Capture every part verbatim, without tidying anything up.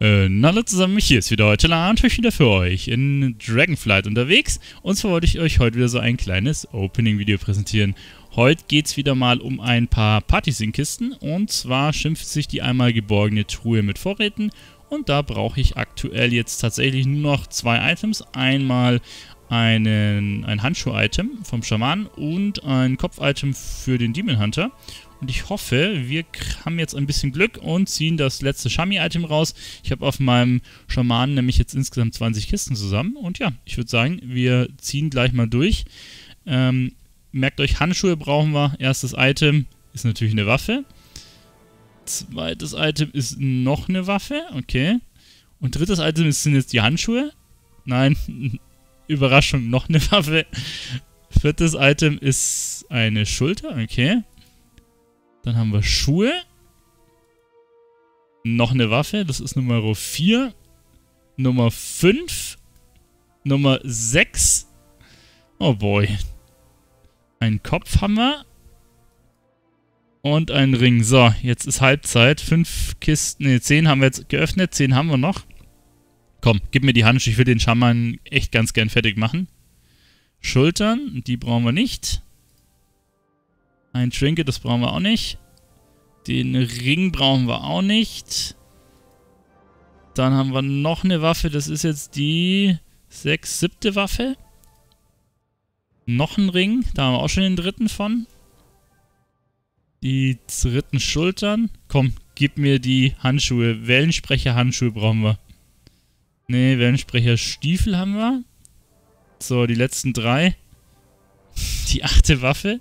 Äh, na hallo zusammen, hier ist wieder heute natürlich wieder für euch in Dragonflight unterwegs. Und zwar wollte ich euch heute wieder so ein kleines Opening-Video präsentieren. Heute geht es wieder mal um ein paar Partysing-Kisten. Und zwar schimpft sich die einmal geborgene Truhe mit Vorräten. Und da brauche ich aktuell jetzt tatsächlich nur noch zwei Items. Einmal einen, ein Handschuh-Item vom Schamanen und ein Kopf-Item für den Demon Hunter. Und ich hoffe, wir haben jetzt ein bisschen Glück und ziehen das letzte Shami-Item raus. Ich habe auf meinem Schamanen nämlich jetzt insgesamt zwanzig Kisten zusammen. Und ja, ich würde sagen, wir ziehen gleich mal durch. Ähm, merkt euch, Handschuhe brauchen wir. Erstes Item ist natürlich eine Waffe. Zweites Item ist noch eine Waffe. Okay. Und drittes Item sind jetzt die Handschuhe. Nein, Überraschung, noch eine Waffe. Viertes Item ist eine Schulter. Okay. Dann haben wir Schuhe. Noch eine Waffe, das ist Nummer vier. Nummer fünf. Nummer sechs. Oh boy. Ein Kopf haben wir. Und ein Ring. So, jetzt ist Halbzeit. Fünf Kisten, ne, zehn haben wir jetzt geöffnet. Zehn haben wir noch. Komm, gib mir die Handschuhe. Ich will den Schaman echt ganz gern fertig machen. Schultern, die brauchen wir nicht. Ein Trinket, das brauchen wir auch nicht. Den Ring brauchen wir auch nicht. Dann haben wir noch eine Waffe. Das ist jetzt die sechs, siebte Waffe. Noch ein Ring. Da haben wir auch schon den dritten von. Die dritten Schultern. Komm, gib mir die Handschuhe. Wellensprecher-Handschuhe brauchen wir. Ne, Wellensprecher-Stiefel haben wir. So, die letzten drei. Die achte Waffe.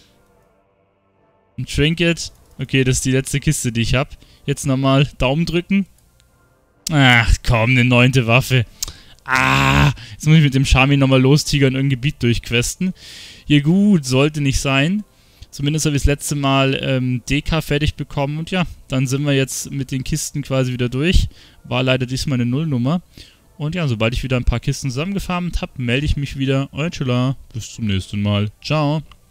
Ein Trinket. Okay, das ist die letzte Kiste, die ich habe. Jetzt nochmal Daumen drücken. Ach komm, eine neunte Waffe. Ah, jetzt muss ich mit dem Shami nochmal lostigern und irgendein Gebiet durchquesten. Ja gut, sollte nicht sein. Zumindest habe ich das letzte Mal ähm, D K fertig bekommen. Und ja, dann sind wir jetzt mit den Kisten quasi wieder durch. War leider diesmal eine Nullnummer. Und ja, sobald ich wieder ein paar Kisten zusammengefarmt habe, melde ich mich wieder. Euer Chilla. Bis zum nächsten Mal. Ciao.